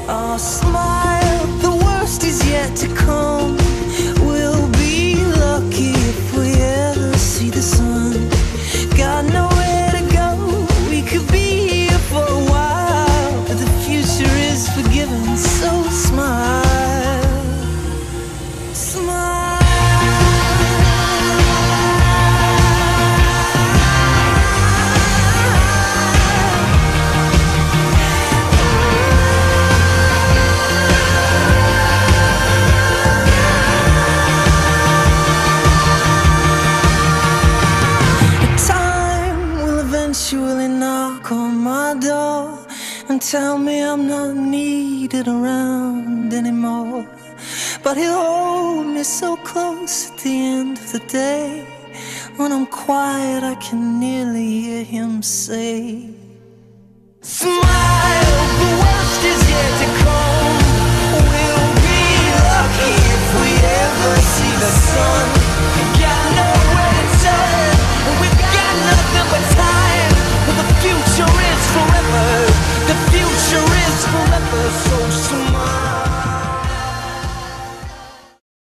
Oh, smile, the worst is yet to come. We'll be lucky if we ever see the sun. Got nowhere to go, we could be here for a while, but the future is forgiven, so smile, smile. Eventually knock on my door and tell me I'm not needed around anymore. But he'll hold me so close at the end of the day. When I'm quiet, I can nearly hear him say, smile.